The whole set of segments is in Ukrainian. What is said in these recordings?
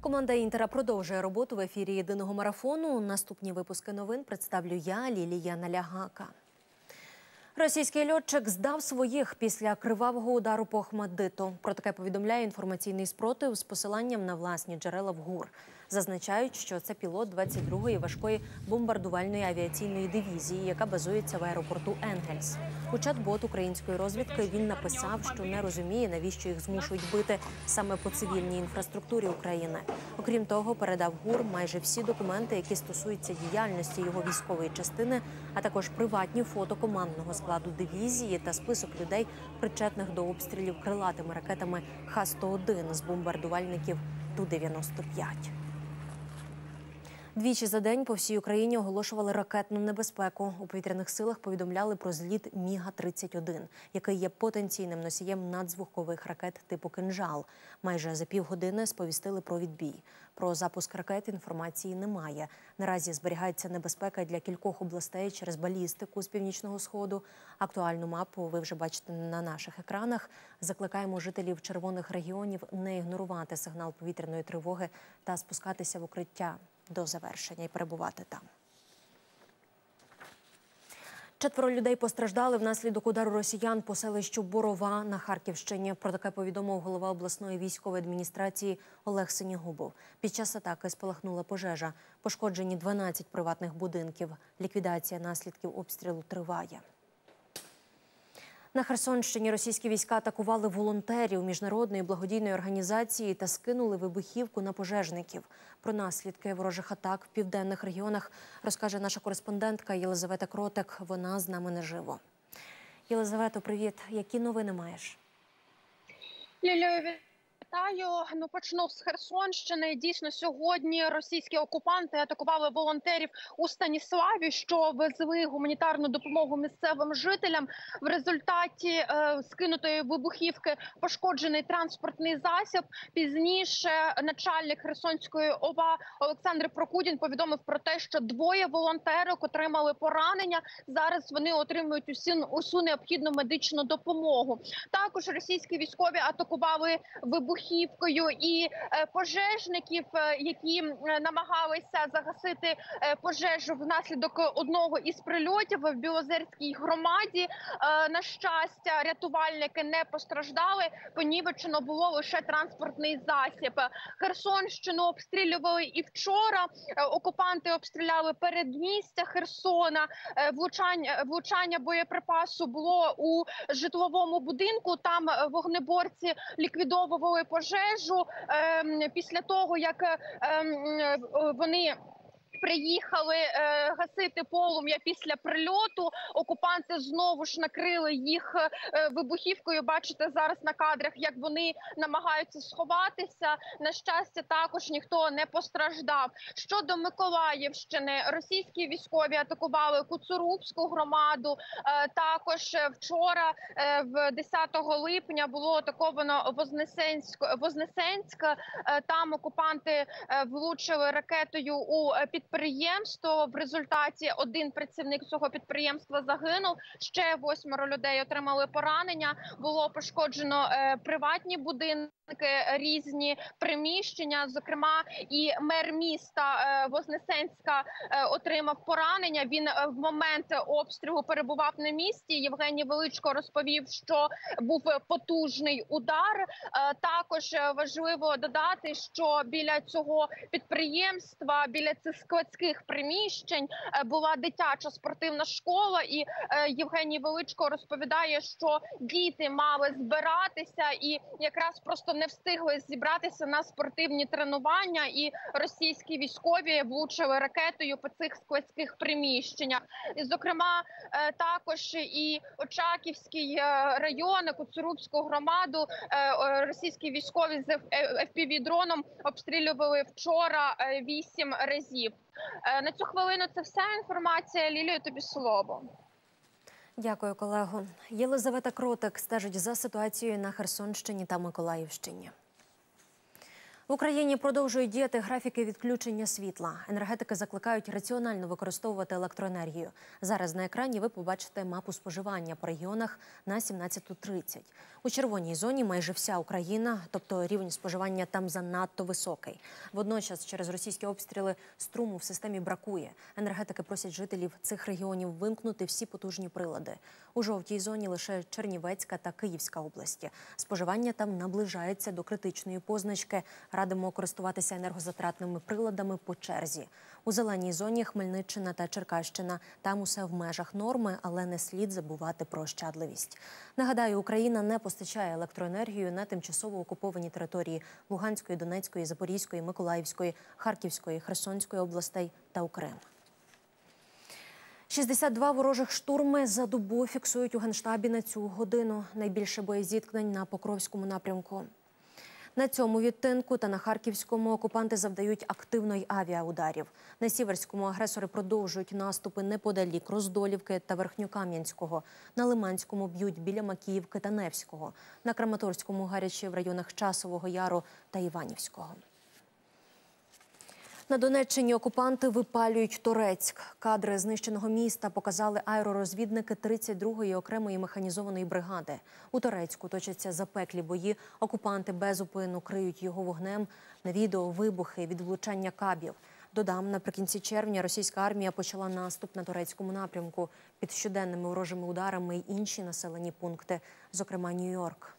Команда «Інтера» продовжує роботу в ефірі єдиного марафону. Наступні випуски новин представлю я, Лілія Налягака. Російський льотчик здав своїх після кривавого удару по Охмаддиту. Про таке повідомляє інформаційний спротив з посиланням на власні джерела в ГУР. Зазначають, що це пілот 22-ї важкої бомбардувальної авіаційної дивізії, яка базується в аеропорту Енгельс. У чат-бот української розвідки він написав, що не розуміє, навіщо їх змушують бити саме по цивільній інфраструктурі України. Окрім того, передав ГУР майже всі документи, які стосуються діяльності його військової частини, а також приватні фото командного складу дивізії та список людей, причетних до обстрілів крилатими ракетами Х-101 з бомбардувальників Ту-95. Двічі за день по всій Україні оголошували ракетну небезпеку. У повітряних силах повідомляли про зліт Міга-31, який є потенційним носієм надзвукових ракет типу «Кинжал». Майже за півгодини сповістили про відбій. Про запуск ракет інформації немає. Наразі зберігається небезпека для кількох областей через балістику з північного сходу. Актуальну мапу ви вже бачите на наших екранах. Закликаємо жителів червоних регіонів не ігнорувати сигнал повітряної тривоги та спускатися в укриття до завершення і перебувати там. 4 людей постраждали внаслідок удару росіян по селищу Борова на Харківщині. Про таке повідомив голова обласної військової адміністрації Олег Синігубов. Під час атаки спалахнула пожежа. Пошкоджені 12 приватних будинків. Ліквідація наслідків обстрілу триває. На Херсонщині російські війська атакували волонтерів міжнародної благодійної організації та скинули вибухівку на пожежників. Про наслідки ворожих атак в південних регіонах розкаже наша кореспондентка Єлизавета Кротик. Вона з нами наживо. Єлизавето, привіт. Які новини маєш? Лілію, вітаю. Почну з Херсонщини. Дійсно, сьогодні російські окупанти атакували волонтерів у Станіславі, що везли гуманітарну допомогу місцевим жителям. В результаті скинутої вибухівки пошкоджений транспортний засіб. Пізніше начальник Херсонської ОВА Олександр Прокудін повідомив про те, що 2 волонтерок отримали поранення. Зараз вони отримують усю необхідну медичну допомогу. Також російські військові атакували вибухівкою і пожежників, які намагалися загасити пожежу внаслідок одного із прильотів в Білозерській громаді. На щастя, рятувальники не постраждали, понівечено було лише транспортний засіб. Херсонщину обстрілювали і вчора. Окупанти обстріляли передмістя Херсона. Влучання боєприпасу було у житловому будинку. Там вогнеборці ліквідовували пожежу після того, як вони приїхали гасити полум'я після прильоту. Окупанти знову ж накрили їх вибухівкою. Бачите зараз на кадрах, як вони намагаються сховатися. На щастя, також ніхто не постраждав. Щодо Миколаївщини, російські військові атакували Куцурубську громаду. Також вчора, 10 липня, було атаковано Вознесенськ. Там окупанти влучили ракетою у підприємство. В результаті 1 працівник цього підприємства загинув, ще 8 людей отримали поранення. Було пошкоджено приватні будинки, різні приміщення. Зокрема, і мер міста Вознесенська отримав поранення. Він в момент обстрілу перебував на місці. Євгеній Величко розповів, що був потужний удар. Також важливо додати, що біля цього підприємства, біля цих складських приміщень була дитяча спортивна школа, і Євгеній Величко розповідає, що діти мали збиратися і якраз просто не встигли зібратися на спортивні тренування, і російські військові влучили ракетою по цих складських приміщеннях. І, зокрема, також і Очаківський район, Куцурубську громаду російські військові з FPV-дроном обстрілювали вчора 8 разів. На цю хвилину це вся інформація. Лілію, тобі слово. Дякую, колего. Єлизавета Кротик стежить за ситуацією на Херсонщині та Миколаївщині. В Україні продовжують діяти графіки відключення світла. Енергетики закликають раціонально використовувати електроенергію. Зараз на екрані ви побачите мапу споживання по регіонах на 17:30. У червоній зоні майже вся Україна, тобто рівень споживання там занадто високий. Водночас через російські обстріли струму в системі бракує. Енергетики просять жителів цих регіонів вимкнути всі потужні прилади. У жовтій зоні лише Чернівецька та Київська області. Споживання там наближається до критичної позначки. Радимо користуватися енергозатратними приладами по черзі. У зеленій зоні Хмельниччина та Черкащина. Там усе в межах норми, але не слід забувати про ощадливість. Нагадаю, Україна не постачає електроенергію на тимчасово окуповані території Луганської, Донецької, Запорізької, Миколаївської, Харківської, Херсонської областей та у Крим. 62 ворожих штурми за добу фіксують у Генштабі на цю годину. Найбільше боєзіткнень на Покровському напрямку. На цьому відтинку та на Харківському окупанти завдають активно й авіаударів. На Сіверському агресори продовжують наступи неподалік Роздолівки та Верхньокам'янського. На Лиманському б'ють біля Макіївки та Невського. На Краматорському гаряче в районах Часового Яру та Іванівського. На Донеччині окупанти випалюють Торецьк. Кадри знищеного міста показали аеророзвідники 32-ї окремої механізованої бригади. У Торецьку точаться запеклі бої. Окупанти безупинно криють його вогнем. На відео вибухи від влучання кабів. Додам, наприкінці червня російська армія почала наступ на Торецькому напрямку під щоденними ворожими ударами й інші населені пункти, зокрема Нью-Йорк.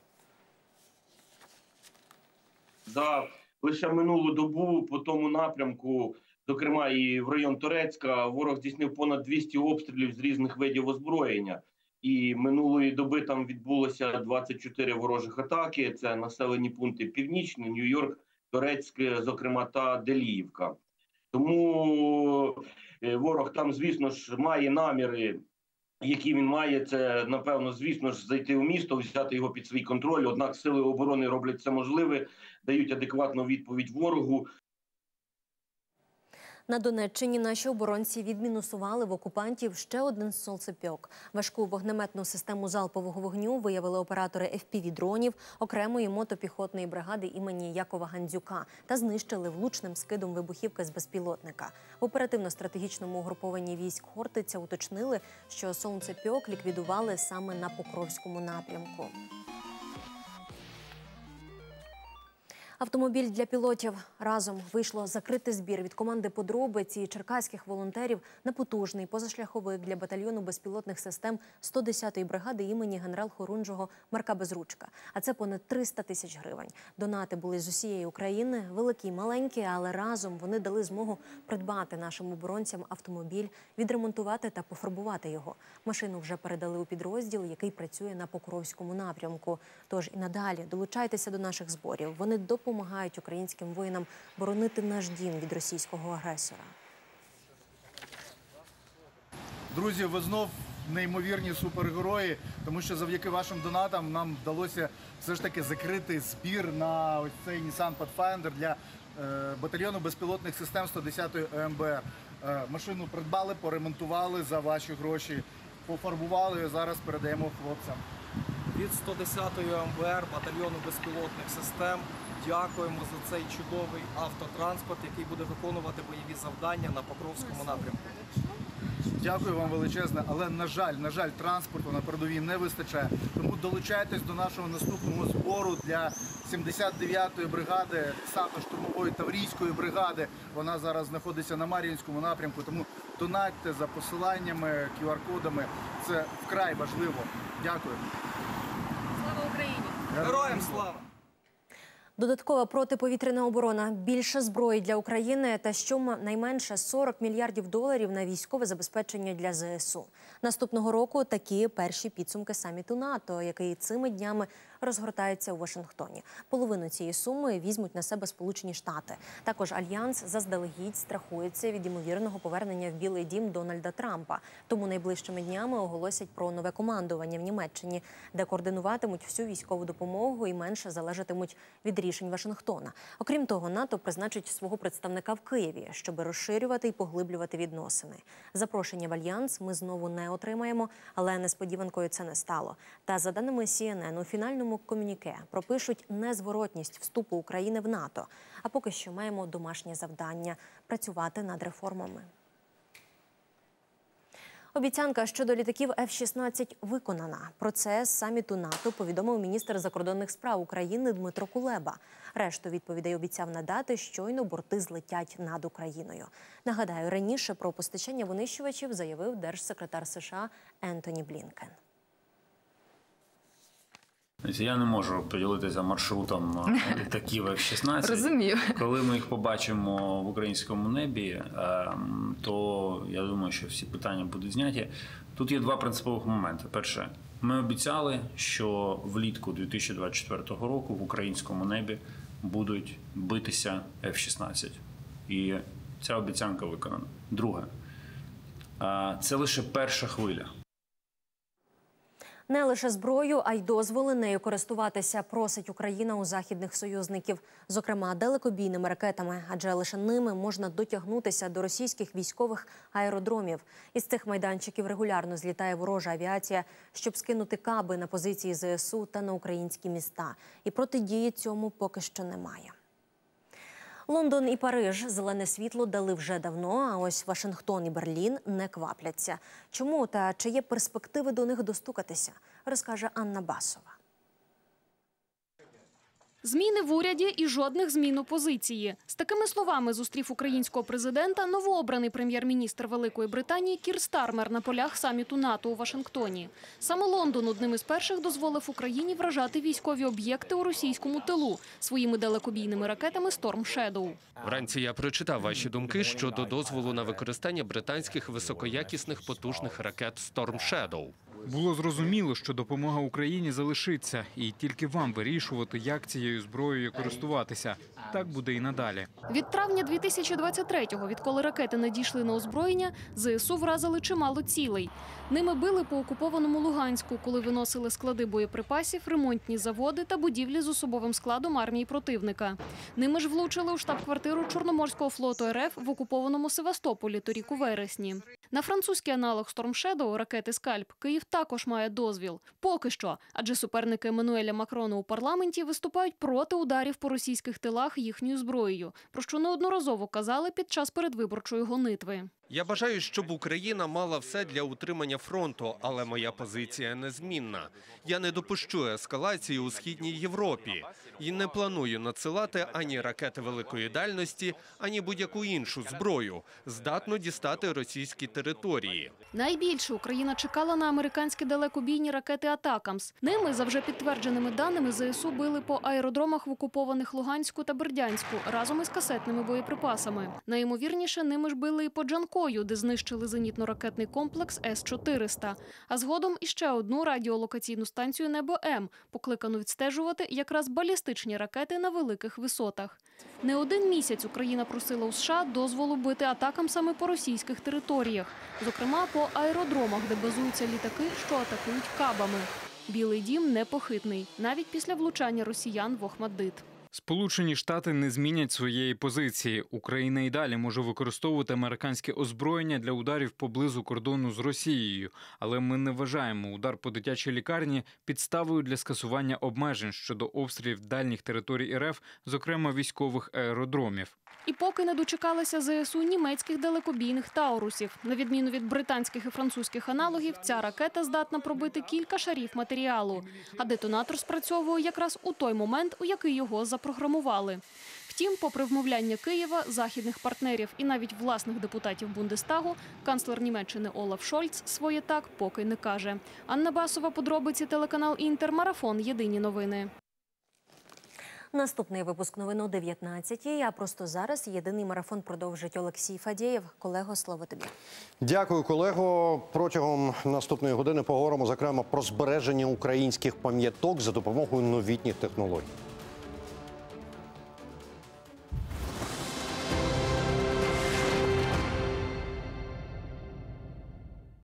Лише минулу добу по тому напрямку, зокрема і в район Торецька, ворог здійснив понад 200 обстрілів з різних видів озброєння. І минулої доби там відбулося 24 ворожих атаки. Це населені пункти Північний, Нью-Йорк, Торецьк, зокрема, та Деліївка. Тому ворог там, звісно ж, має наміри, які він має. Це, напевно, звісно ж, зайти у місто, взяти його під свій контроль. Однак сили оборони роблять це можливе, дають адекватну відповідь ворогу. На Донеччині наші оборонці відмінусували в окупантів ще один сонцепьок. Важку вогнеметну систему залпового вогню виявили оператори FPV-дронів окремої мотопіхотної бригади імені Якова Гандзюка та знищили влучним скидом вибухівки з безпілотника. В оперативно-стратегічному угрупованні військ Хортиця уточнили, що сонцепьок ліквідували саме на Покровському напрямку. Автомобіль для пілотів. Разом вийшло закритий збір від команди «Подробиці» і черкаських волонтерів на потужний позашляховик для батальйону безпілотних систем 110-ї бригади імені генерал-хорунжого Марка Безручка. А це понад 300 тисяч гривень. Донати були з усієї України, великі й маленькі, але разом вони дали змогу придбати нашим оборонцям автомобіль, відремонтувати та пофарбувати його. Машину вже передали у підрозділ, який працює на Покровському напрямку. Тож і надалі долучайтеся до наших зборів. Вони допомагають українським воїнам боронити наш дім від російського агресора. Друзі, ви знов неймовірні супергерої, тому що завдяки вашим донатам нам вдалося все ж таки закрити збір на ось цей Nissan Pathfinder для батальйону безпілотних систем 110-ї ОМБР. Машину придбали, поремонтували за ваші гроші, пофарбували і зараз передаємо хлопцям. Від 110-ї ОМБР, батальйону безпілотних систем, дякуємо за цей чудовий автотранспорт, який буде виконувати бойові завдання на Покровському напрямку. Дякую вам величезне, але, на жаль, транспорту на передовій не вистачає. Тому долучайтесь до нашого наступного збору для 79-ї бригади, десантно-штурмової Таврійської бригади. Вона зараз знаходиться на Мар'їнському напрямку, тому донатьте за посиланнями, QR-кодами. Це вкрай важливо. Дякую. Слава Україні! Героям слава! Додаткова протиповітряна оборона, більше зброї для України та щонайменше 40 мільярдів доларів на військове забезпечення для ЗСУ. Наступного року такі перші підсумки саміту НАТО, який цими днями розгортається у Вашингтоні. Половину цієї суми візьмуть на себе Сполучені Штати. Також Альянс заздалегідь страхується від ймовірного повернення в Білий дім Дональда Трампа. Тому найближчими днями оголосять про нове командування в Німеччині, де координуватимуть всю військову допомогу і менше залежатимуть від рішень Вашингтона. Окрім того, НАТО призначить свого представника в Києві, щоб розширювати і поглиблювати відносини. Запрошення в Альянс ми знову не отримаємо, але несподіванкою це не стало. Та, за даними CNN, у фінальному комюніке пропишуть незворотність вступу України в НАТО. А поки що маємо домашнє завдання – працювати над реформами. Обіцянка щодо літаків F-16 виконана. Про це з саміту НАТО повідомив міністр закордонних справ України Дмитро Кулеба. Решту відповідей обіцяв надати, щойно борти злетять над Україною. Нагадаю, раніше про постачання винищувачів заявив держсекретар США Ентоні Блінкен. Я не можу поділитися маршрутом літаків F-16. Розумію. Коли ми їх побачимо в українському небі, то я думаю, що всі питання будуть зняті. Тут є два принципових моменти. Перше, ми обіцяли, що влітку 2024 року в українському небі будуть битися F-16. І ця обіцянка виконана. Друге, це лише перша хвиля. Не лише зброю, а й дозволи нею користуватися просить Україна у західних союзників. Зокрема, далекобійними ракетами, адже лише ними можна дотягнутися до російських військових аеродромів. Із цих майданчиків регулярно злітає ворожа авіація, щоб скинути каби на позиції ЗСУ та на українські міста. І протидії цьому поки що немає. Лондон і Париж зелене світло дали вже давно, а ось Вашингтон і Берлін не квапляться. Чому та чи є перспективи до них достукатися, розкаже Анна Басова. Зміни в уряді і жодних змін у позиції. З такими словами зустрів українського президента новообраний прем'єр-міністр Великої Британії Кір Стармер на полях саміту НАТО у Вашингтоні. Саме Лондон одним із перших дозволив Україні вражати військові об'єкти у російському тилу своїми далекобійними ракетами Storm Shadow. Вранці я прочитав ваші думки щодо дозволу на використання британських високоякісних потужних ракет Storm Shadow. Було зрозуміло, що допомога Україні залишиться, і тільки вам вирішувати, як цією зброєю користуватися. Так буде і надалі. Від травня 2023-го, відколи ракети надійшли на озброєння, ЗСУ вразили чимало цілей. Ними били по окупованому Луганську, коли виносили склади боєприпасів, ремонтні заводи та будівлі з особовим складом армії противника. Ними ж влучили у штаб-квартиру Чорноморського флоту РФ в окупованому Севастополі торік у вересні. На французький аналог Storm Shadow, ракети «Скальп», Київ також має дозвіл. Поки що, адже суперники Еммануеля Макрона у парламенті виступають проти ударів по російських тилах їхньою зброєю, про що неодноразово казали під час передвиборчої гонитви. Я бажаю, щоб Україна мала все для утримання фронту, але моя позиція незмінна. Я не допущу ескалації у Східній Європі і не планую надсилати ані ракети великої дальності, ані будь-яку іншу зброю, здатну дістати російські території. Найбільше Україна чекала на американські далекобійні ракети «Атакамс». Ними, за вже підтвердженими даними, ЗСУ били по аеродромах в окупованих Луганську та Бердянську разом із касетними боєприпасами. Найімовірніше, ними ж били і по Джанкою, де знищили зенітно-ракетний комплекс С-400. А згодом іще одну радіолокаційну станцію «Небо-М», покликану відстежувати якраз балістичні ракети на великих висотах. Не один місяць Україна просила у США дозволу бити атакамсами по російських територіях. Зокрема, по аеродромах, де базуються літаки, що атакують кабами. Білий дім непохитний, навіть після влучання росіян в Охмаддит. Сполучені Штати не змінять своєї позиції. Україна і далі може використовувати американське озброєння для ударів поблизу кордону з Росією. Але ми не вважаємо удар по дитячій лікарні підставою для скасування обмежень щодо обстрілів дальніх територій РФ, зокрема військових аеродромів. І поки не дочекалися ЗСУ німецьких далекобійних таурусів. На відміну від британських і французьких аналогів, ця ракета здатна пробити кілька шарів матеріалу. А детонатор спрацьовує якраз у той момент, у який його запрограмували. Втім, попри вмовляння Києва, західних партнерів і навіть власних депутатів Бундестагу, канцлер Німеччини Олаф Шольц своє «так» поки не каже. Анна Басова, подробиці, телеканал «Інтер», Марафон, єдині новини. Наступний випуск новин о 19-й, а просто зараз єдиний марафон продовжить Олексій Фадєєв. Колего, слово тобі. Дякую, колего. Протягом наступної години поговоримо, зокрема, про збереження українських пам'яток за допомогою новітніх технологій.